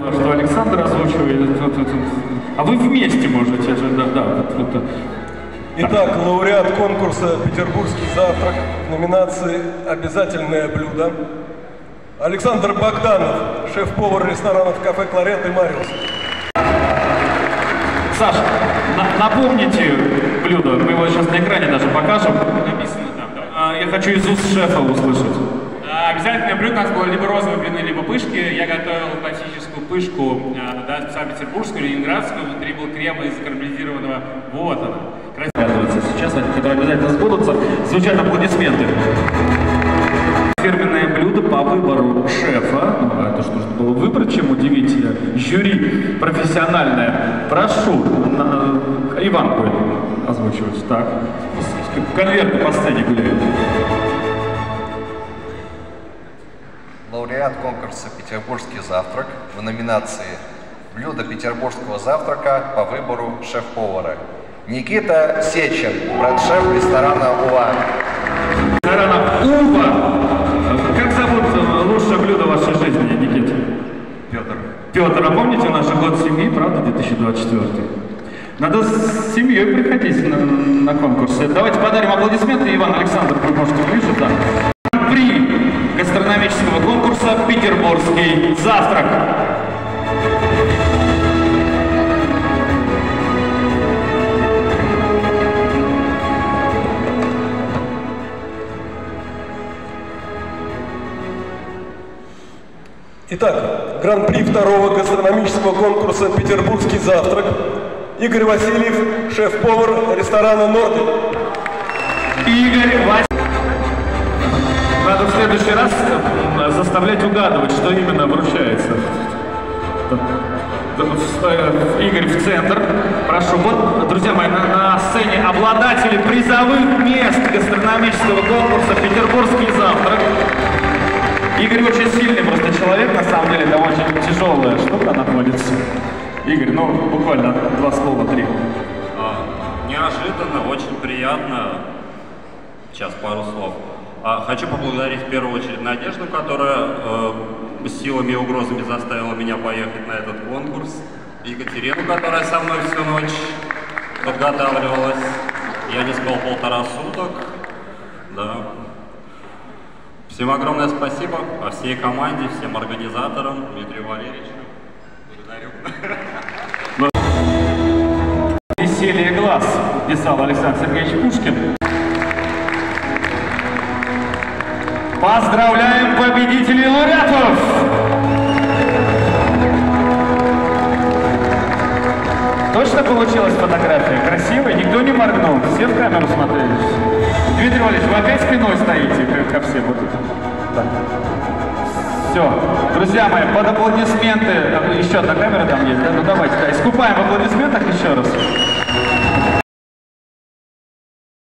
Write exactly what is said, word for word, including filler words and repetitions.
Что Александр озвучивает, а вы вместе можете же, да, да. Вот, вот. Итак, лауреат конкурса «Петербургский завтрак» в номинации «Обязательное блюдо» Александр Богданов, шеф-повар ресторанов «Кафе Кларет» и «Мариус». Саша, на напомните блюдо, мы его сейчас на экране даже покажем. Написано там, да. Я хочу из уст шефа услышать. Обязательное блюдо у нас было либо розовые блины, либо пышки. Я готовил классическую пышку, да, специально петербургскую, ленинградскую. Внутри был крем из карамелизированного. Вот она. Красиво. Сейчас, которые обязательно сбудутся, звучат аплодисменты. Фирменное блюдо по выбору шефа. Ну, это что нужно было выбрать, чем удивить жюри профессиональное. Прошу, на, Иван будет озвучивать. Так, конверты по сцене гуляют. Лауреат конкурса «Петербургский завтрак» в номинации «Блюдо петербургского завтрака по выбору шеф-повара» Никита Сечин, брат-шеф ресторана «Ува». Ресторана «Ува». Как зовут лучшее блюдо в вашей жизни, Никита? Петр. Петр, а помните наш год семьи, правда, две тысячи двадцать четвёртый? Надо с семьей приходить на, на конкурсы. Давайте подарим аплодисменты. Иван, Александр, вы можете ближе, да. При гастрономического конкурса «Петербургский завтрак». Итак, гран-при второго гастрономического конкурса «Петербургский завтрак» Игорь Васильев, шеф-повар ресторана «Нордик». Игорь Васильев. Надо в следующий раз заставлять угадывать, что именно вручается. Игорь в центр. Прошу. Вот, друзья мои, на, на сцене обладатели призовых мест гастрономического конкурса «Петербургский завтрак». Игорь очень сильный просто человек, на самом деле, там очень тяжелая штука находится. Игорь, ну, буквально два слова, три. А, неожиданно, очень приятно. Сейчас пару слов. А, хочу поблагодарить в первую очередь Надежду, которая э, силами и угрозами заставила меня поехать на этот конкурс. Екатерину, которая со мной всю ночь подготавливалась. Я не спал полтора суток. Да. Всем огромное спасибо, а всей команде, всем организаторам, Дмитрию Валерьевичу. Благодарю. «Веселье глаз», писал Александр Сергеевич Пушкин. Поздравляем победителей лауреатов! Точно получилась фотография? Красивая? Никто не моргнул? Все в камеру смотрели? Дмитрий Валерьевич, вы опять спиной стоите ко всем? Вот так. Все. Друзья мои, под аплодисменты. Еще одна камера там есть, да? Ну давайте, да. Искупаем в аплодисментах еще раз.